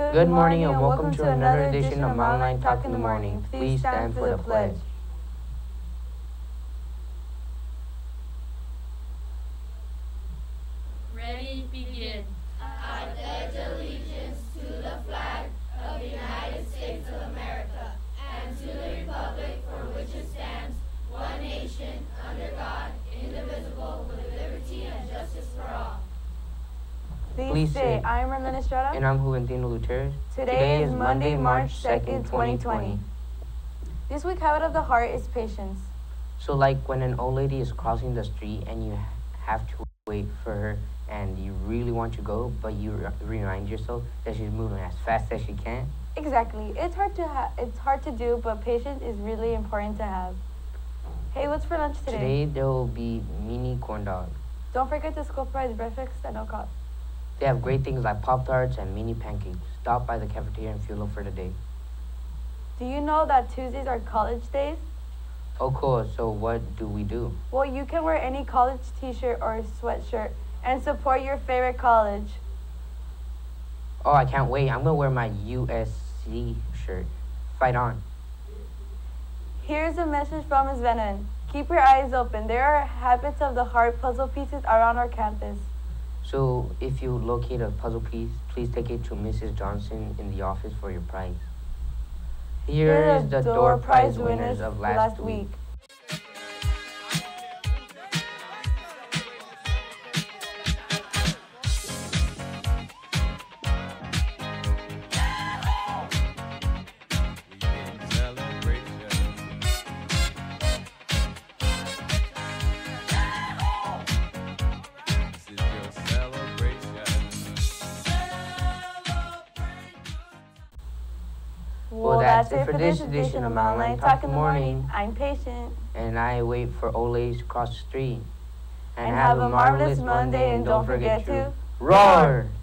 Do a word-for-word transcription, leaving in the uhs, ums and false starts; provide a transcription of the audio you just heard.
Good morning and welcome to another edition of Online Talk in the Morning. Please stand for the pledge. Ready, begin. I pledge allegiance to the flag of the United States of America and to the republic for which it stands, one nation, under God, indivisible, with liberty and justice for all. Please Please say, say, I am Renan Estrada. And I'm Juventino Luteres. Today is Monday, March second, twenty twenty. This week habit of the heart is patience. So like when an old lady is crossing the street and you have to wait for her and you really want to go, but you re- remind yourself that she's moving as fast as she can. Exactly. It's hard to ha- it's hard to do, but patience is really important to have. Hey, what's for lunch today? Today there will be mini corn dogs. Don't forget the school prize breakfast at no cost. They have great things like Pop-Tarts and mini pancakes. Stop by the cafeteria and fuel up for the day. Do you know that Tuesdays are college days? Oh cool, so what do we do? Well, you can wear any college t-shirt or sweatshirt and support your favorite college. Oh, I can't wait. I'm gonna wear my U S C shirt. Fight on. Here's a message from Miz Venon. Keep your eyes open. There are habits of the heart puzzle pieces around our campus. So if you locate a puzzle piece, please take it to Missus Johnson in the office for your prize. Here is the door prize winners of last week. Well, that's it for this edition of Online Talk in the Morning. I'm Patient. And I wait for old ladies to cross the street. And have a marvelous Monday, and don't forget to roar!